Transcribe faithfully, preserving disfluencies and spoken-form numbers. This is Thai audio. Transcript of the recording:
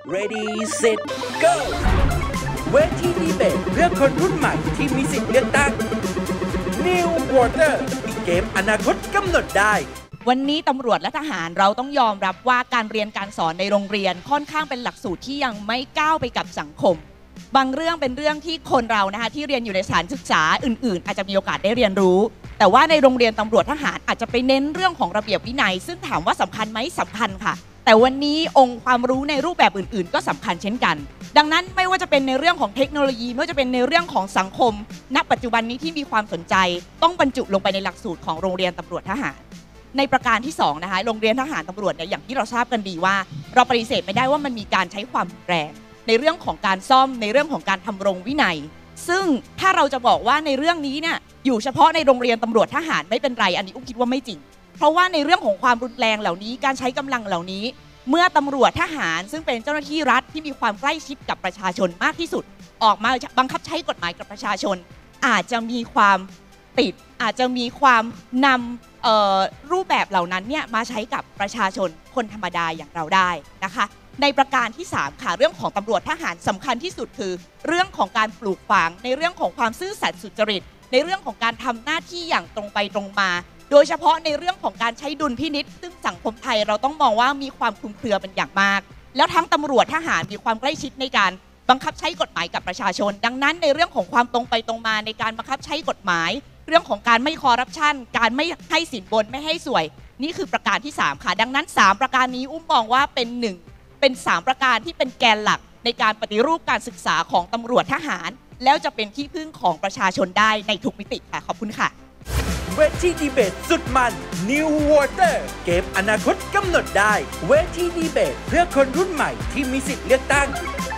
Ready Set Go เวทีดีเบตเพื่อคนรุ่นใหม่ที่มีสิทธิ์เลือกตั้ง New Water มีเกมอนาคตกำหนดได้วันนี้ตำรวจและทหารเราต้องยอมรับว่าการเรียนการสอนในโรงเรียนค่อนข้างเป็นหลักสูตรที่ยังไม่ก้าวไปกับสังคมบางเรื่องเป็นเรื่องที่คนเรานะคะที่เรียนอยู่ในสถานศึกษาอื่นๆอาจจะมีโอกาสได้เรียนรู้แต่ว่าในโรงเรียนตำรวจทหารอาจจะไปเน้นเรื่องของระเบียบวินัยซึ่งถามว่าสำคัญไหมสำคัญค่ะแต่วันนี้องค์ความรู้ในรูปแบบอื่นๆก็สำคัญเช่นกันดังนั้นไม่ว่าจะเป็นในเรื่องของเทคโนโลยีไม่ว่าจะเป็นในเรื่องของสังคมณปัจจุบันนี้ที่มีความสนใจต้องบรรจุลงไปในหลักสูตรของโรงเรียนตำรวจทหารในประการที่สองนะคะโรงเรียนทหารตำรวจเนี่ยอย่างที่เราทราบกันดีว่าเราปฏิเสธไม่ได้ว่ามันมีการใช้ความแรงในเรื่องของการซ่อมในเรื่องของการทำรงวินัยซึ่งถ้าเราจะบอกว่าในเรื่องนี้เนี่ยอยู่เฉพาะในโรงเรียนตำรวจทหารไม่เป็นไรอันนี้อุ้มคิดว่าไม่จริงเพราะว่าในเรื่องของความรุนแรงเหล่านี้การใช้กำลังเหล่านี้เมื่อตำรวจทหารซึ่งเป็นเจ้าหน้าที่รัฐที่มีความใกล้ชิดกับประชาชนมากที่สุดออกมาบังคับใช้กฎหมายกับประชาชนอาจจะมีความติดอาจจะมีความนำรูปแบบเหล่านั้นเนี่ยมาใช้กับประชาชนคนธรรมดาอย่างเราได้นะคะในประการที่สามค่ะเรื่องของตำรวจทหารสำคัญที่สุดคือเรื่องของการปลูกฝังในเรื่องของความซื่อสัตย์สุจริตในเรื่องของการทำหน้าที่อย่างตรงไปตรงมาโดยเฉพาะในเรื่องของการใช้ดุลพินิจซึ่งสังคมไทยเราต้องมองว่ามีความคลุมเครือเป็นอย่างมากแล้วทั้งตำรวจทหารมีความใกล้ชิดในการบังคับใช้กฎหมายกับประชาชนดังนั้นในเรื่องของความตรงไปตรงมาในการบังคับใช้กฎหมายเรื่องของการไม่คอร์รัปชันการไม่ให้สินบนไม่ให้สวยนี่คือประการที่สามค่ะดังนั้นสามประการนี้อุ้มมองว่าเป็นหนึ่งเป็นสามประการที่เป็นแกนหลักในการปฏิรูปการศึกษาของตำรวจทหารแล้วจะเป็นที่พึ่งของประชาชนได้ในทุกมิติค่ะขอบคุณค่ะเวทีดีเบตสุดมัน New Water เกมอนาคตกำหนดได้เวทีดีเบตเพื่อคนรุ่นใหม่ที่มีสิทธิ์เลือกตั้ง